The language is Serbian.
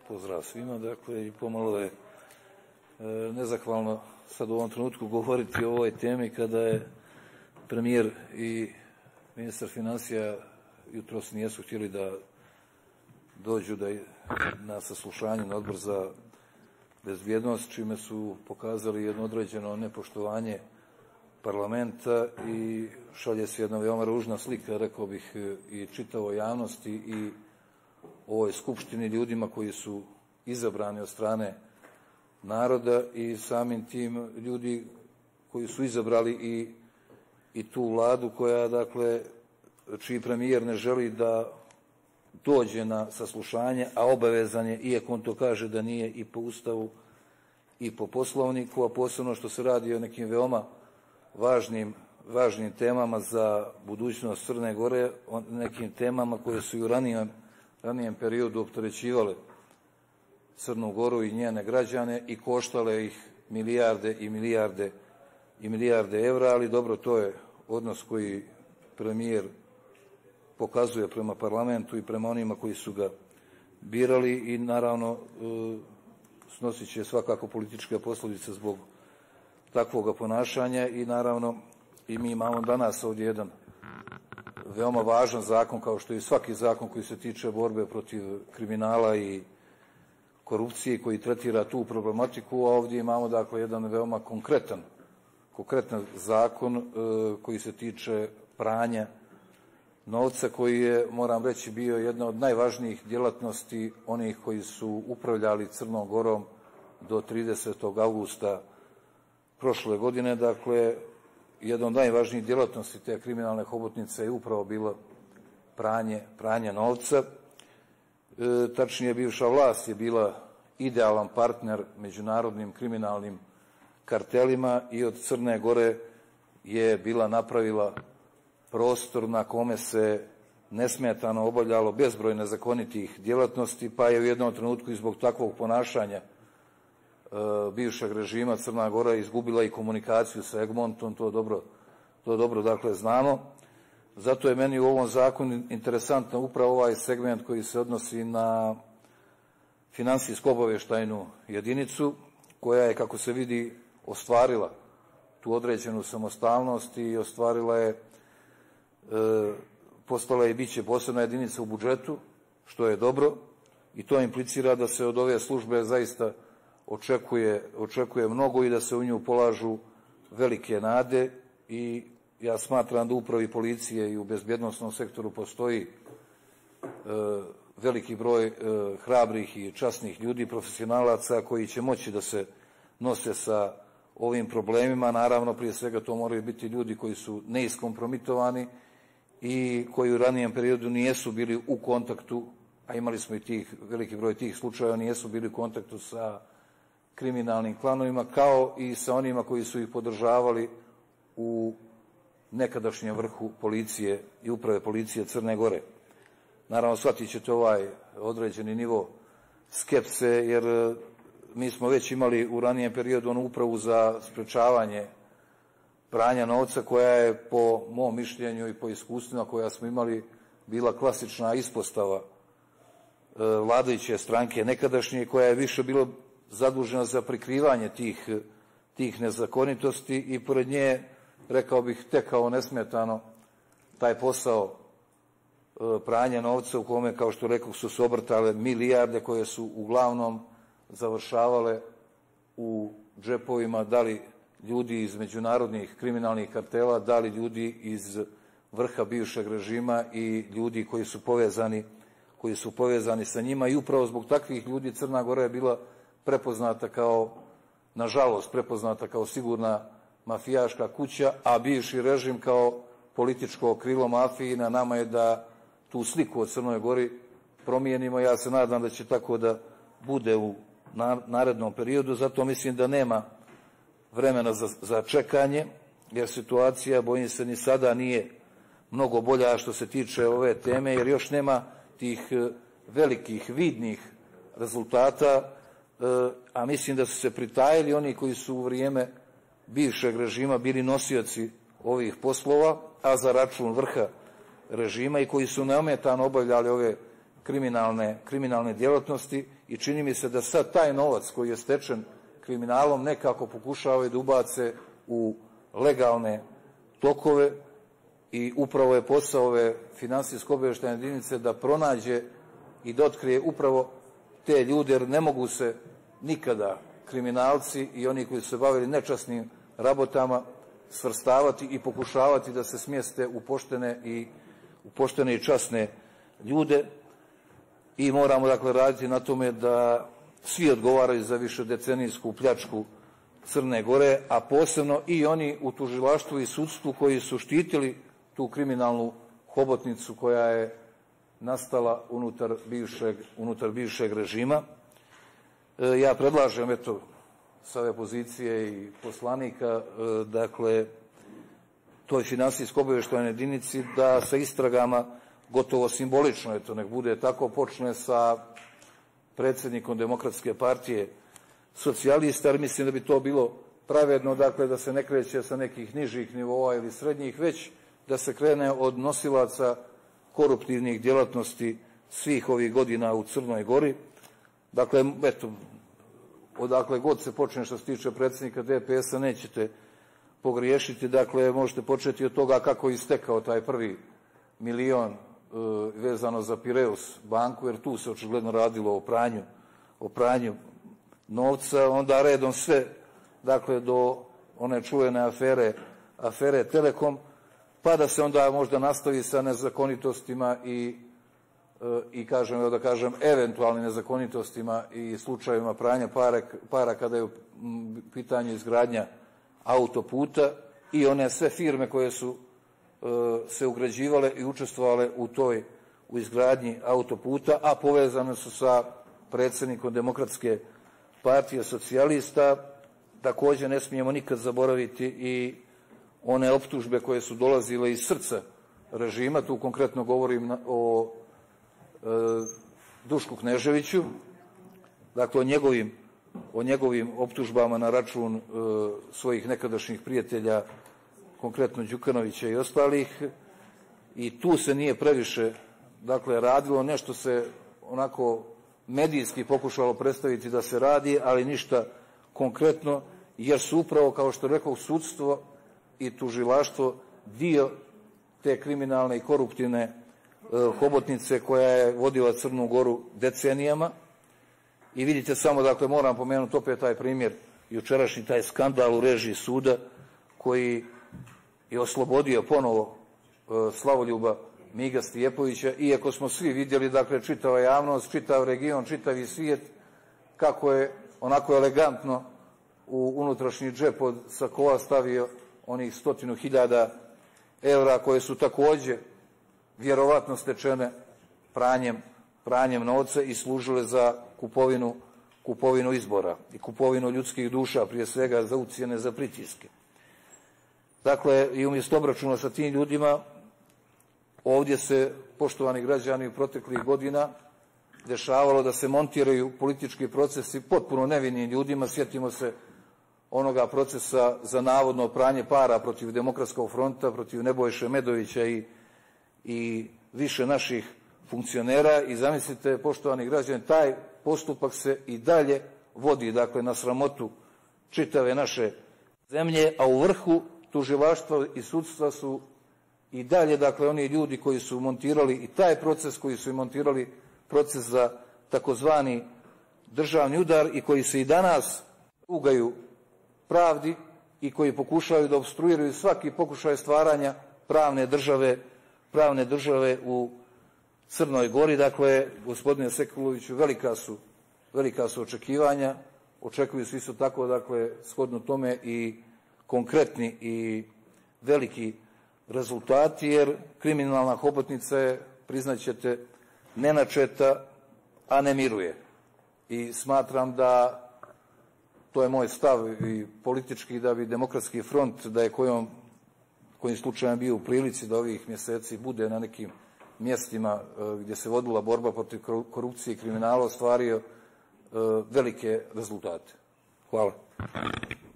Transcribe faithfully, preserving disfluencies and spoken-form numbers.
pozdrav svima. Dakle, i pomalo je nezahvalno sad u ovom trenutku govoriti o ovoj temi kada je premijer i ministar financija jutros nijesu htjeli da dođu da na saslušanje na Odbor za bezbjednost, čime su pokazali jedno određeno nepoštovanje parlamenta i šalje se jedna veoma ružna slika, rekao bih, i čitavoj javnosti i ovoj skupštini, ljudima koji su izabrani od strane naroda i samim tim ljudi koji su izabrali i, i tu vladu koja, dakle, čiji premijer ne želi da dođe na saslušanje, a obavezan je, iako on to kaže da nije, i po Ustavu i po Poslovniku, a posebno što se radi o nekim veoma važnim, važnim temama za budućnost Crne Gore, o nekim temama koje su i u ranijem, ranijem periodu opterećivale Crnu Goru i njene građane i koštale ih milijarde i milijarde i milijarde evra, ali dobro, to je odnos koji premijer pokazuje prema parlamentu i prema onima koji su ga birali i naravno snosit će svakako političke posljedice zbog takvog ponašanja i naravno i mi imamo danas ovdje jedan veoma važan zakon, kao što je svaki zakon koji se tiče borbe protiv kriminala i korupcije, koji tretira tu problematiku, a ovdje imamo, dakle, jedan veoma konkretan, konkretan zakon e, koji se tiče pranja novca, koji je, moram reći, bio jedna od najvažnijih djelatnosti onih koji su upravljali Crnom Gorom do tridesetog avgusta prošle godine. Dakle, jedna od najvažnijih djelatnosti te kriminalne hobotnice je upravo bilo pranje, pranje novca. E, tačnije, bivša vlast je bila idealan partner međunarodnim kriminalnim kartelima i od Crne Gore je bila napravila prostor na kome se nesmetano obavljalo bezbroj nezakonitih djelatnosti, pa je u jednom trenutku i zbog takvog ponašanja e, bivšeg režima Crna Gora izgubila i komunikaciju sa Egmontom, to dobro, to dobro dakle znamo. Zato je meni u ovom zakonu interesantno upravo ovaj segment koji se odnosi na finansijsko-obavještajnu jedinicu, koja je, kako se vidi, ostvarila tu određenu samostalnost i ostvarila je, e, postala je i bit će posebna jedinica u budžetu, što je dobro, i to implicira da se od ove službe zaista očekuje, očekuje mnogo i da se u nju polažu velike nade i ja smatram da u upravi policije i u bezbjednosnom sektoru postoji e, veliki broj e, hrabrih i časnih ljudi, profesionalaca koji će moći da se nose sa ovim problemima. Naravno, prije svega to moraju biti ljudi koji su neiskompromitovani i koji u ranijem periodu nijesu bili u kontaktu, a imali smo i tih, veliki broj tih slučajeva, nijesu bili u kontaktu sa kriminalnim klanovima, kao i sa onima koji su ih podržavali u nekadašnjem vrhu policije i uprave policije Crne Gore. Naravno, shvatit ćete ovaj određeni nivo skepse, jer mi smo već imali u ranijem periodu onu upravu za sprečavanje pranja novca, koja je, po mom mišljenju i po iskustvima koja smo imali, bila klasična ispostava vladajuće stranke nekadašnje, koja je više bilo zadužena za prikrivanje tih, tih nezakonitosti i pored nje, rekao bih, tekao nesmetano taj posao pranja novca u kome, kao što rekao, su se obrtale milijarde koje su uglavnom završavale u džepovima, da li ljudi iz međunarodnih kriminalnih kartela, da li ljudi iz vrha bivšeg režima i ljudi koji su povezani, koji su povezani sa njima. I upravo zbog takvih ljudi Crna Gora je bila prepoznata kao, nažalost, prepoznata kao sigurna mafijaška kuća, a bivši režim kao političko krilo mafiji. Na nama je da tu sliku o Crnoj Gori promijenimo. Ja se nadam da će tako da bude u narednom periodu, zato mislim da nema vremena za, za čekanje, jer situacija, bojim se, ni sada nije mnogo bolja što se tiče ove teme, jer još nema tih velikih, vidnih rezultata, a mislim da su se pritajili oni koji su u vrijeme bivšeg režima bili nosioci ovih poslova, a za račun vrha režima, i koji su neometano obavljali ove kriminalne, kriminalne djelatnosti i čini mi se da sad taj novac koji je stečen kriminalom nekako pokušavaju da ubace u legalne tokove i upravo je posao ove finansijsko-obavještajne jedinice da pronađe i da otkrije upravo te ljude, jer ne mogu se nikada kriminalci i oni koji su se bavili nečasnim rabotama svrstavati i pokušavati da se smjeste u poštene i, u poštene i časne ljude i moramo dakle raditi na tome da svi odgovaraju za višedecenijsku pljačku Crne Gore, a posebno i oni u tužilaštvu i sudstvu koji su štitili tu kriminalnu hobotnicu koja je nastala unutar bivšeg, unutar bivšeg režima. E, ja predlažem, eto, s ove pozicije i poslanika, e, dakle, toj finansijsko-obavještajnoj jedinici da sa istragama gotovo simbolično, eto, nek bude tako, počne sa predsjednikom Demokratske partije socijalista, jer mislim da bi to bilo pravedno, dakle, da se ne kreće sa nekih nižih nivoa ili srednjih, već da se krene od nosilaca koruptivnih djelatnosti svih ovih godina u Crnoj Gori. Dakle, eto, odakle god se počne što se tiče predsjednika D P S-a nećete pogriješiti. Dakle, možete početi od toga kako je istekao taj prvi milion e, vezano za Pireus banku, jer tu se očigledno radilo o pranju, o pranju novca, onda redom sve, dakle, do one čuvene afere, afere Telekom, pa da se onda možda nastavi sa nezakonitostima i, i kažem, da kažem, eventualnim nezakonitostima i slučajevima pranja para, para kada je u pitanju izgradnja autoputa i one sve firme koje su se ugrađivale i učestvovale u toj, u izgradnji autoputa, a povezane su sa predsjednikom Demokratske partije socijalista. Također ne smijemo nikad zaboraviti i one optužbe koje su dolazile iz srca režima, tu konkretno govorim o e, Dušku Kneževiću, dakle o njegovim, o njegovim optužbama na račun e, svojih nekadašnjih prijatelja, konkretno Đukanovića i ostalih, i tu se nije previše, dakle, radilo, nešto se onako medijski pokušalo predstaviti da se radi, ali ništa konkretno, jer su upravo, kao što rekao, sudstvo i tužilaštvo dio te kriminalne i koruptivne e, hobotnice koja je vodila Crnu Goru decenijama. I vidite samo, dakle, moram pomenuti opet taj primjer, jučerašnji taj skandal u režiji suda koji je oslobodio ponovo e, Slavoljuba Miga Stijepovića, iako smo svi vidjeli, dakle, čitava javnost, čitav region, čitavi svijet, kako je onako elegantno u unutrašnji džep od sakoa stavio onih stotinu hiljada evra koje su također vjerovatno stečene pranjem, pranjem novca i služile za kupovinu, kupovinu izbora i kupovinu ljudskih duša, prije svega za ucjene, za pritiske. Dakle, i umjesto obračuna sa tim ljudima, ovdje se, poštovani građani, u proteklih godina dešavalo da se montiraju politički procesi potpuno nevinim ljudima. Sjetimo se onoga procesa za navodno pranje para protiv Demokratskog fronta, protiv Nebojše Medovića i, i više naših funkcionera. I zamislite, poštovani građani, taj postupak se i dalje vodi, dakle, na sramotu čitave naše zemlje, a u vrhu tužilaštva i sudstva su i dalje, dakle, oni ljudi koji su montirali i taj proces, koji su i montirali proces za takozvani državni udar i koji se i danas ugaju pravdi i koji pokušaju da opstruiraju svaki pokušaj stvaranja pravne države, pravne države u Crnoj Gori. Dakle, gospodine Sekuloviću, velika su, velika su očekivanja, očekuju se isto tako, dakle, shodno tome i konkretni i veliki rezultati, jer kriminalna hobotnica je, priznaćete, nenačeta, a ne miruje. I smatram da, to je moj stav i politički, da bi Demokratski front, da je kojom, kojim slučajem bio u prilici da ovih mjeseci bude na nekim mjestima gdje se vodila borba protiv korupcije i kriminala, ostvario velike rezultate. Hvala.